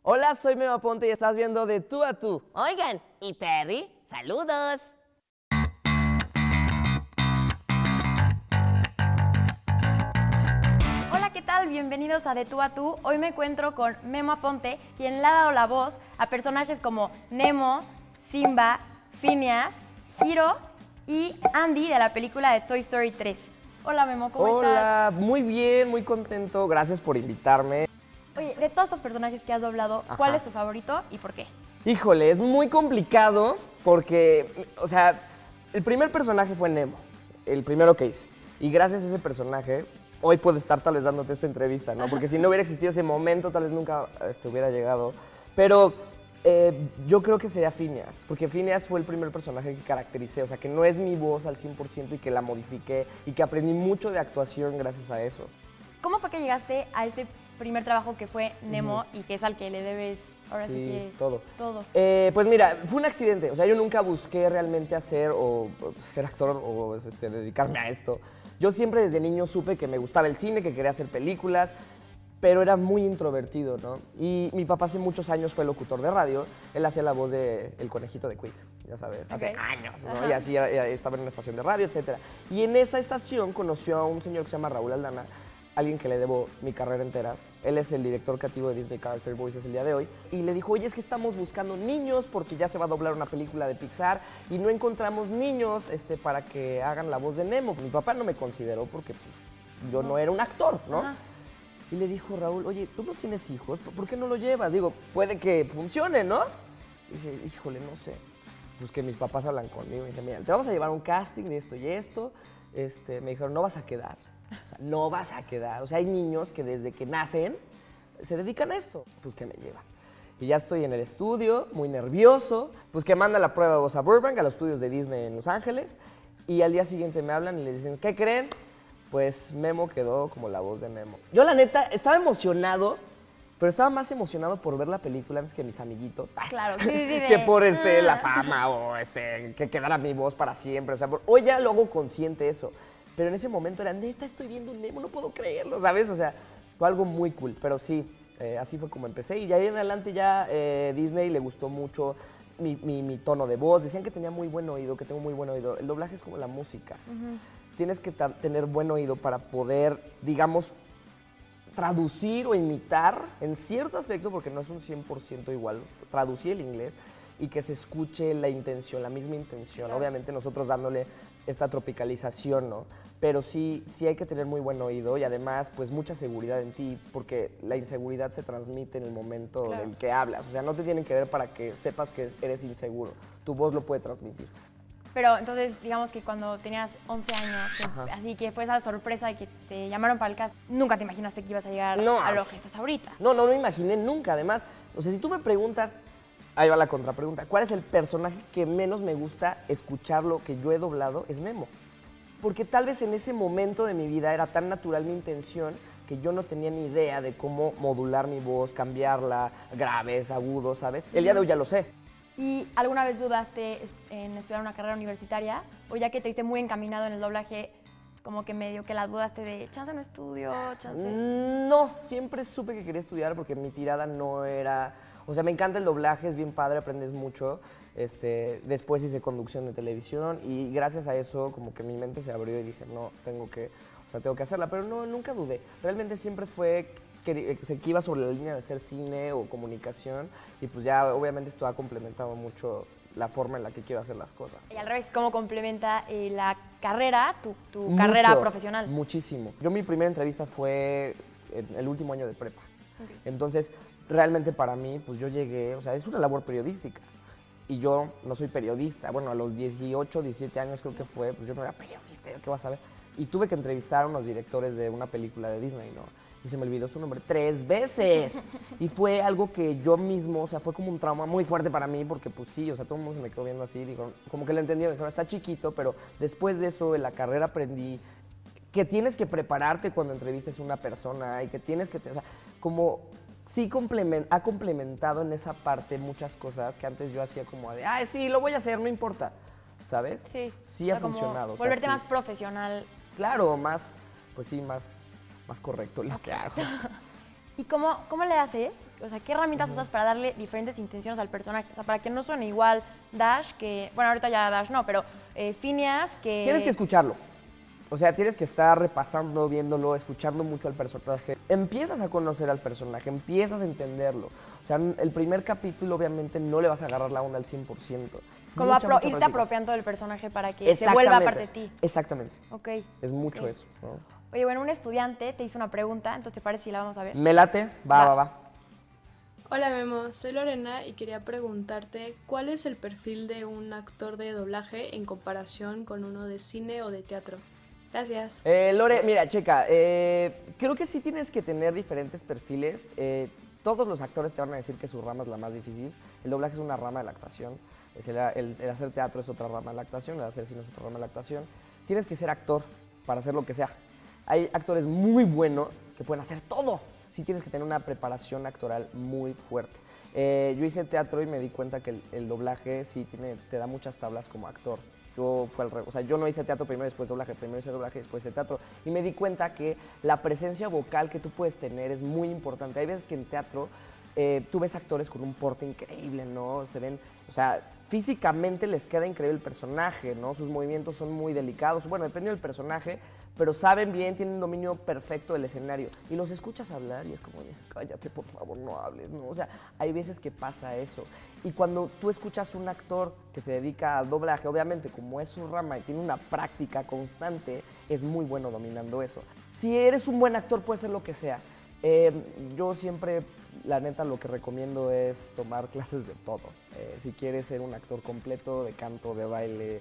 Hola, soy Memo Aponte y estás viendo De Tú a Tú. Oigan, ¿y Perry? ¡Saludos! Hola, ¿qué tal? Bienvenidos a De Tú a Tú. Hoy me encuentro con Memo Aponte, quien le ha dado la voz a personajes como Nemo, Simba, Phineas, Hiro y Andy de la película de Toy Story 3. Hola, Memo, ¿cómo estás? Hola, muy bien, muy contento. Gracias por invitarme. Oye, de todos estos personajes que has doblado, ¿cuál Ajá. es tu favorito y por qué? Híjole, es muy complicado porque, o sea, el primer personaje fue Nemo, el primero que hice. Y gracias a ese personaje, hoy puedo estar tal vez dándote esta entrevista, ¿no? Porque si no hubiera existido ese momento, tal vez nunca hubiera llegado. Pero yo creo que sería Phineas, porque Phineas fue el primer personaje que caractericé, o sea, que no es mi voz al 100% y que la modifiqué y que aprendí mucho de actuación gracias a eso. ¿Cómo fue que llegaste a este primer trabajo que fue Nemo y que es al que le debes ahora sí que todo. todo? Pues mira, fue un accidente. O sea, yo nunca busqué realmente hacer o ser actor o dedicarme a esto. Yo siempre desde niño supe que me gustaba el cine, que quería hacer películas, pero era muy introvertido, ¿no? Y mi papá hace muchos años fue locutor de radio. Él hacía la voz de El Conejito de Quick, ya sabes, hace años, ¿no? Ajá. Y así estaba en una estación de radio, etc. Y en esa estación conoció a un señor que se llama Raúl Aldana, alguien que le debo mi carrera entera. Él es el director creativo de Disney Character Voices el día de hoy. Y le dijo, oye, es que estamos buscando niños porque ya se va a doblar una película de Pixar y no encontramos niños para que hagan la voz de Nemo. Mi papá no me consideró porque pues, yo no era un actor, ¿no? Ajá. Y le dijo Raúl, oye, ¿tú no tienes hijos? ¿Por qué no lo llevas? Digo, puede que funcione, ¿no? Y dije, híjole, no sé. Pues que mis papás hablan conmigo. Y dije, mira, te vamos a llevar a un casting de esto y esto. Me dijeron, no vas a quedar. O sea, no vas a quedar. O sea, hay niños que desde que nacen se dedican a esto. Pues que me llevan. Y ya estoy en el estudio, muy nervioso. Pues que manda la prueba de voz a Burbank, a los estudios de Disney en Los Ángeles. Y al día siguiente me hablan y le dicen, ¿qué creen? Pues Memo quedó como la voz de Nemo. Yo la neta estaba emocionado, pero estaba más emocionado por ver la película antes que mis amiguitos. Claro, sí, Que por la fama o que quedara mi voz para siempre. O sea, hoy ya lo hago consciente eso. Pero en ese momento era, neta, estoy viendo un Nemo, no puedo creerlo, ¿sabes? O sea, fue algo muy cool. Pero sí, así fue como empecé. Y de ahí en adelante ya Disney le gustó mucho mi tono de voz. Decían que tenía muy buen oído, que tengo muy buen oído. El doblaje es como la música. Tienes que tener buen oído para poder, digamos, traducir o imitar en cierto aspecto, porque no es un 100% igual, traducir el inglés y que se escuche la intención, la misma intención. Claro. Obviamente nosotros dándole esta tropicalización, ¿no? Pero sí hay que tener muy buen oído y además, pues, mucha seguridad en ti, porque la inseguridad se transmite en el momento Claro. del que hablas. O sea, no te tienen que ver para que sepas que eres inseguro. Tu voz lo puede transmitir. Pero entonces, digamos que cuando tenías 11 años, así que fue esa sorpresa de que te llamaron para el cast, nunca te imaginaste que ibas a llegar No. a lo que estás ahorita. No me imaginé nunca. Además, o sea, si tú me preguntas, ahí va la contrapregunta, ¿cuál es el personaje que menos me gusta escucharlo que yo he doblado? Es Nemo. Porque tal vez en ese momento de mi vida era tan natural mi intención que yo no tenía ni idea de cómo modular mi voz, cambiarla, graves, agudos, ¿sabes? El día de hoy ya lo sé. ¿Y alguna vez dudaste en estudiar una carrera universitaria? ¿O ya que te viste muy encaminado en el doblaje, como que medio que la dudaste de chance no estudio, chance? No, siempre supe que quería estudiar porque mi tirada no era... O sea, me encanta el doblaje, es bien padre, aprendes mucho. Después hice conducción de televisión y gracias a eso como que mi mente se abrió y dije, no, tengo que hacerla. Pero no, nunca dudé. Realmente siempre fue que iba sobre la línea de hacer cine o comunicación y pues ya obviamente esto ha complementado mucho la forma en la que quiero hacer las cosas. Y al revés, ¿cómo complementa la carrera, tu carrera Mucho, profesional? Muchísimo. Yo mi primera entrevista fue en el último año de prepa. Ok. Entonces, realmente para mí, pues yo llegué, o sea, es una labor periodística. Y yo no soy periodista. Bueno, a los 18, 17 años creo que fue, pues yo no era periodista, ¿qué vas a ver? Y tuve que entrevistar a unos directores de una película de Disney, ¿no? Y se me olvidó su nombre 3 veces. Y fue algo que yo mismo, o sea, fue como un trauma muy fuerte para mí, porque pues sí, o sea, todo el mundo se me quedó viendo así, digo, como que lo entendieron, dijeron, está chiquito, pero después de eso, en la carrera aprendí que tienes que prepararte cuando entrevistes a una persona y que tienes que, o sea, como sí ha complementado en esa parte muchas cosas que antes yo hacía como de, ay, sí, lo voy a hacer, no importa, ¿sabes? Sí. Sí O ha sea, como funcionado. O sea, volverte sí. más profesional. Claro, más, pues sí, más correcto lo que hago. ¿Y cómo le haces? O sea, ¿qué herramientas usas para darle diferentes intenciones al personaje? O sea, para que no suene igual Dash que... Bueno, ahorita ya Dash no, pero Phineas que... Tienes que escucharlo. O sea, tienes que estar repasando, viéndolo, escuchando mucho al personaje. Empiezas a conocer al personaje, empiezas a entenderlo. O sea, el primer capítulo obviamente no le vas a agarrar la onda al 100%. Es Como mucha irte práctica. apropiando del personaje para que se vuelva parte de ti. Exactamente. Ok. Es mucho Ok. eso, ¿no? Oye, bueno, un estudiante te hizo una pregunta, entonces ¿te parece si la vamos a ver? Me late, va. Hola Memo, soy Lorena y quería preguntarte ¿cuál es el perfil de un actor de doblaje en comparación con uno de cine o de teatro? Gracias. Lore, mira, checa, creo que sí tienes que tener diferentes perfiles. Todos los actores te van a decir que su rama es la más difícil. El doblaje es una rama de la actuación. El hacer teatro es otra rama de la actuación, el hacer cine es otra rama de la actuación. Tienes que ser actor para hacer lo que sea. Hay actores muy buenos que pueden hacer todo. Sí tienes que tener una preparación actoral muy fuerte. Yo hice teatro y me di cuenta que el doblaje sí te da muchas tablas como actor. Yo no hice teatro primero, después doblaje, primero hice doblaje, después hice teatro. Y me di cuenta que la presencia vocal que tú puedes tener es muy importante. Hay veces que en teatro tú ves actores con un porte increíble, ¿no? Se ven, o sea, físicamente les queda increíble el personaje, ¿no? Sus movimientos son muy delicados. Bueno, depende del personaje, pero saben bien, tienen un dominio perfecto del escenario. Y los escuchas hablar y es como, cállate, por favor, no hables, ¿no? O sea, hay veces que pasa eso. Y cuando tú escuchas un actor que se dedica al doblaje, obviamente, como es su rama y tiene una práctica constante, es muy bueno dominando eso. Si eres un buen actor, puede ser lo que sea. Yo siempre, la neta, lo que recomiendo es tomar clases de todo. Si quieres ser un actor completo, de canto, de baile,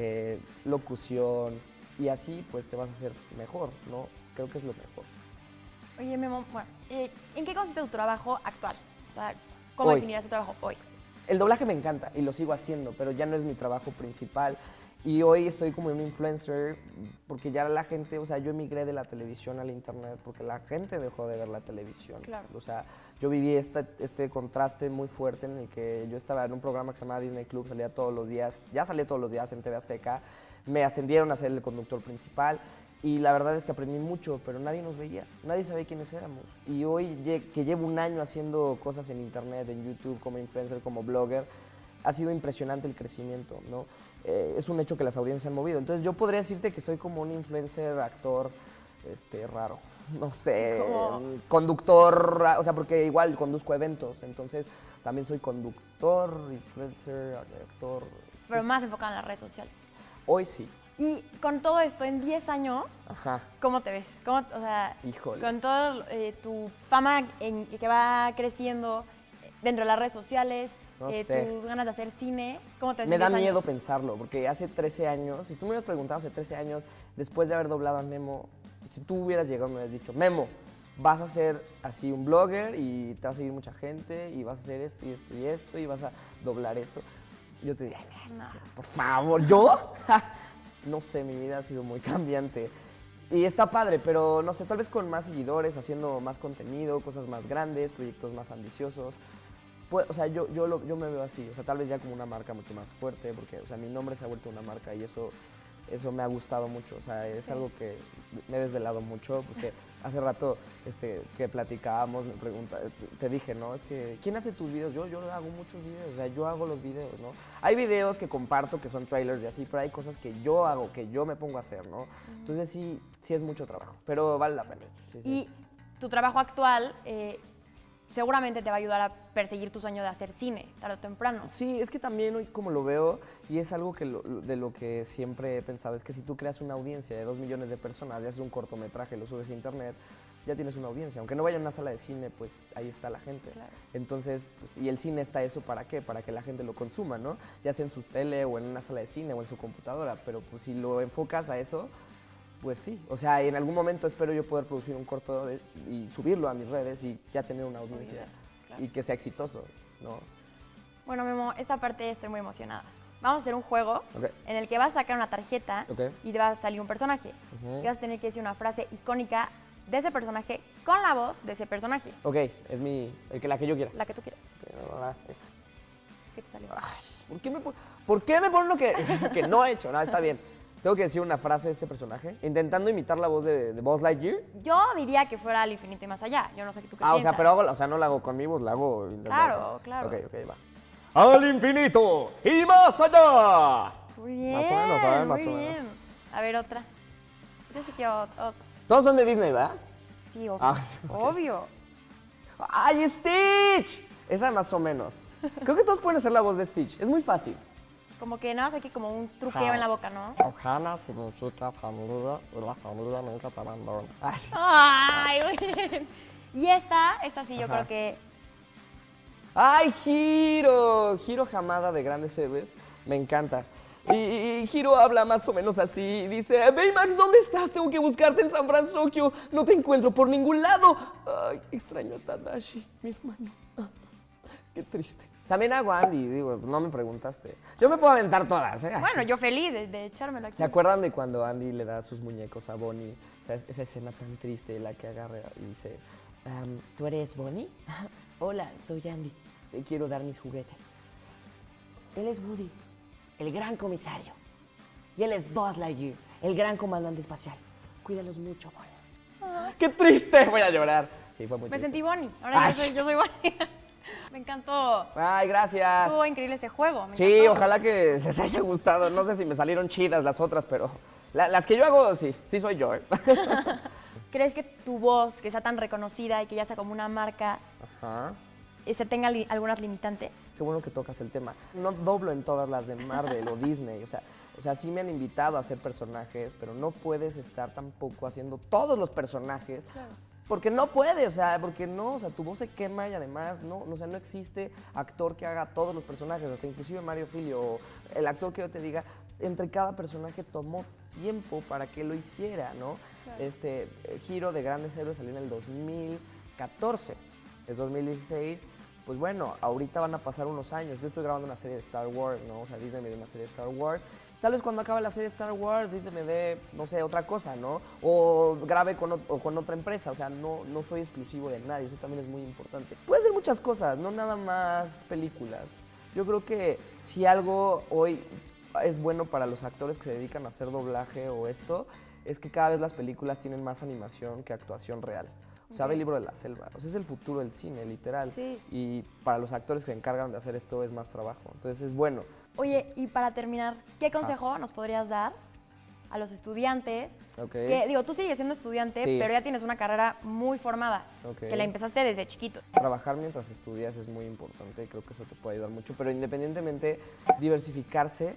locución, y así pues te vas a hacer mejor, ¿no? Creo que es lo mejor. Oye, Memo, bueno, ¿en qué consiste tu trabajo actual? O sea, ¿cómo Hoy. definirías tu trabajo hoy? El doblaje me encanta y lo sigo haciendo, pero ya no es mi trabajo principal. Y hoy estoy como un influencer porque ya la gente, o sea, yo emigré de la televisión al internet porque la gente dejó de ver la televisión. Claro. O sea, yo viví este contraste muy fuerte en el que yo estaba en un programa que se llamaba Disney Club, salía todos los días, ya salía todos los días en TV Azteca, me ascendieron a ser el conductor principal y la verdad es que aprendí mucho, pero nadie nos veía, nadie sabía quiénes éramos. Y hoy que llevo un año haciendo cosas en internet, en YouTube, como influencer, como blogger, ha sido impresionante el crecimiento, ¿no? Es un hecho que las audiencias se han movido. Entonces yo podría decirte que soy como un influencer, actor, raro, no sé, conductor, o sea, porque igual conduzco eventos, entonces también soy conductor, influencer, actor. Pero más enfocado en las redes sociales. Hoy sí. Y con todo esto, en 10 años, Ajá. ¿cómo te ves? O sea, Híjole. con toda tu fama que va creciendo dentro de las redes sociales, No sé. tus ganas de hacer cine, ¿cómo te ves Me en da 10 miedo años? pensarlo, porque hace 13 años, si tú me hubieras preguntado hace 13 años, después de haber doblado a Memo, si tú hubieras llegado y me hubieras dicho, Memo, vas a ser así un blogger y te va a seguir mucha gente y vas a hacer esto y esto y esto y vas a doblar esto, yo te diría, No. por favor, ¿yo? No sé, mi vida ha sido muy cambiante. Y está padre, pero no sé, tal vez con más seguidores, haciendo más contenido, cosas más grandes, proyectos más ambiciosos. Pues, o sea, yo me veo así, o sea, tal vez ya como una marca mucho más fuerte, porque, o sea, mi nombre se ha vuelto una marca y eso me ha gustado mucho, o sea, es algo que me he desvelado mucho, porque hace rato que platicábamos, te dije, ¿no? Es que, ¿quién hace tus videos? Yo hago muchos videos, o sea, yo hago los videos, ¿no? Hay videos que comparto que son trailers y así, pero hay cosas que yo hago, que yo me pongo a hacer, ¿no? Entonces sí es mucho trabajo, pero vale la pena. Sí. Y tu trabajo actual seguramente te va a ayudar a perseguir tu sueño de hacer cine, tarde o temprano. Sí, es que también hoy como lo veo, y es algo de lo que siempre he pensado, es que si tú creas una audiencia de 2 millones de personas y haces un cortometraje, lo subes a internet, ya tienes una audiencia. Aunque no vaya a una sala de cine, pues ahí está la gente. Claro. Entonces, pues, y el cine está eso ¿para qué? Para que la gente lo consuma, ¿no? Ya sea en su tele o en una sala de cine o en su computadora, pero pues si lo enfocas a eso, pues sí. O sea, en algún momento espero yo poder producir un corto y subirlo a mis redes y ya tener una audiencia Claro. y que sea exitoso, ¿no? Bueno, Memo, esta parte estoy muy emocionada. Vamos a hacer un juego Ok. en el que vas a sacar una tarjeta Ok. y te va a salir un personaje. Y vas a tener que decir una frase icónica de ese personaje con la voz de ese personaje, Ok, es la que yo quiera. la que tú quieras. Ok, esta. ¿Qué te salió? ¿Por qué me ponen lo que no he hecho? No, está bien. Tengo que decir una frase de este personaje, intentando imitar la voz de Buzz Lightyear. Yo diría que fuera al infinito y más allá. Yo no sé tú qué Ah, o piensas. sea, pero no la hago con mi voz, la hago Claro, claro. Ok, va. ¡Al infinito y más allá! Muy bien. Más o menos, ¿sabes? Más muy o menos. bien. A ver, otra. Yo sí quiero otra. Todos son de Disney, ¿verdad? Sí, obvio. Ah, ok. Obvio. ¡Ay, Stitch! Esa más o menos. Creo que todos pueden hacer la voz de Stitch. Es muy fácil. Como que nada más aquí como un truqueo en la boca, ¿no? Ohana significa familia y la familia nunca te abandona. Ay, sí. Ay, muy bien. Y esta sí yo Ajá. creo que... ¡Ay, Hiro! Hiro Hamada de Grandes Héroes. Me encanta. Y Hiro habla más o menos así. Dice, Baymax, ¿dónde estás? Tengo que buscarte en San Francisco. No te encuentro por ningún lado. Ay, extraño a Tadashi, mi hermano. Qué triste. También hago Andy, digo, no me preguntaste. Yo me puedo aventar todas, ¿eh? Bueno, yo feliz de echármelo aquí. ¿Se acuerdan de cuando Andy le da sus muñecos a Bonnie? O sea, esa escena tan triste en la que agarra y dice, ¿tú eres Bonnie? Hola, soy Andy. Te quiero dar mis juguetes. Él es Woody, el gran comisario. Y él es Buzz Lightyear, el gran comandante espacial. Cuídalos mucho, Bonnie. ¡Qué triste! Voy a llorar. Sí, fue muy Me triste. sentí Bonnie. Ahora Ay. yo soy Bonnie. Me encantó. Ay, gracias. Estuvo increíble este juego. Me Sí, encantó. ojalá que les haya gustado. No sé si me salieron chidas las otras, pero las que yo hago, sí soy yo. ¿Eh? ¿Crees que tu voz, que sea tan reconocida y que ya sea como una marca, Ajá. se tenga algunas limitantes? Qué bueno que tocas el tema. No doblo en todas las de Marvel o Disney. O sea, sí me han invitado a hacer personajes, pero no puedes estar tampoco haciendo todos los personajes. Claro. Porque no puede, porque tu voz se quema y además no existe actor que haga todos los personajes, hasta inclusive Mario Filio, o el actor que yo te diga, entre cada personaje tomó tiempo para que lo hiciera, ¿no? Claro. Hiro de Grandes Héroes salió en el 2014, es 2016, pues bueno, ahorita van a pasar unos años, yo estoy grabando una serie de Star Wars, ¿no? O sea, Disney me dio una serie de Star Wars. Tal vez cuando acabe la serie Star Wars, Disney me dé, no sé, otra cosa, ¿no? O grabe con otra empresa. O sea, no soy exclusivo de nadie. Eso también es muy importante. Puede ser muchas cosas, no nada más películas. Yo creo que si algo hoy es bueno para los actores que se dedican a hacer doblaje o esto, es que cada vez las películas tienen más animación que actuación real. O sea, ve el Libro de la Selva. O sea, es el futuro del cine, literal. Sí. Y para los actores que se encargan de hacer esto es más trabajo. Entonces es bueno. Oye, y para terminar, ¿qué consejo nos podrías dar a los estudiantes? Ok. Que, digo, tú sigues siendo estudiante, Sí. pero ya tienes una carrera muy formada, Ok. que la empezaste desde chiquito. Trabajar mientras estudias es muy importante, creo que eso te puede ayudar mucho, pero independientemente, diversificarse,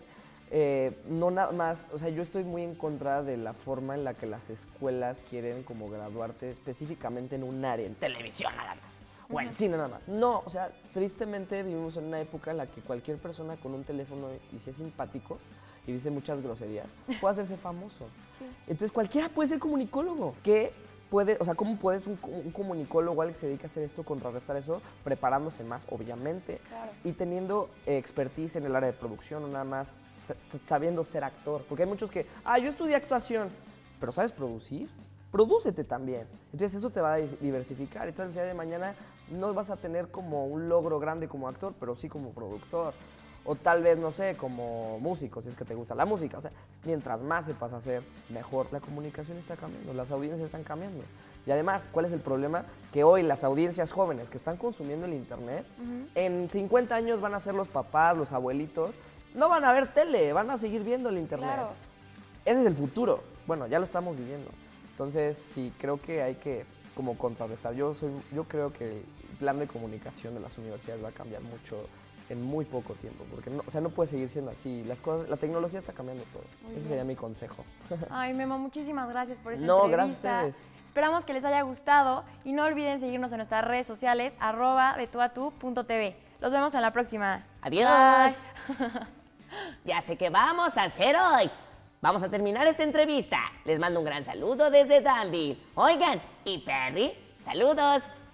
no nada más, o sea, yo estoy muy en contra de la forma en la que las escuelas quieren como graduarte específicamente en un área, en televisión nada más, o en cine nada más. No, o sea, tristemente vivimos en una época en la que cualquier persona con un teléfono y si es simpático y dice muchas groserías, puede hacerse famoso. Sí. Entonces cualquiera puede ser comunicólogo. ¿Qué puede, o sea, cómo puedes un comunicólogo, alguien que se dedica a hacer esto, contrarrestar eso? Preparándose más, obviamente, Claro. y teniendo expertise en el área de producción, no nada más sabiendo ser actor. Porque hay muchos que, yo estudié actuación, pero ¿sabes producir? Prodúcete también. Entonces eso te va a diversificar. Entonces el día de mañana no vas a tener como un logro grande como actor, pero sí como productor. O tal vez, no sé, como músico, si es que te gusta la música. O sea, mientras más sepas hacer, mejor. La comunicación está cambiando, las audiencias están cambiando. Y además, ¿cuál es el problema? Que hoy las audiencias jóvenes que están consumiendo el internet, en 50 años van a ser los papás, los abuelitos, no van a ver tele, van a seguir viendo el internet. Claro. Ese es el futuro. Bueno, ya lo estamos viviendo. Entonces, sí, creo que hay que como contrarrestar. Yo creo que el plan de comunicación de las universidades va a cambiar mucho en muy poco tiempo, porque no puede seguir siendo así. Las cosas, la tecnología está cambiando todo. Ese sería mi consejo. Ay, Memo, muchísimas gracias por esta No, gracias entrevista. a ustedes. Esperamos que les haya gustado y no olviden seguirnos en nuestras redes sociales, @detuatu.tv. Los vemos en la próxima. Adiós. Bye. Ya sé qué vamos a hacer hoy. Vamos a terminar esta entrevista. Les mando un gran saludo desde Danville. Oigan, ¿y Perry? Saludos.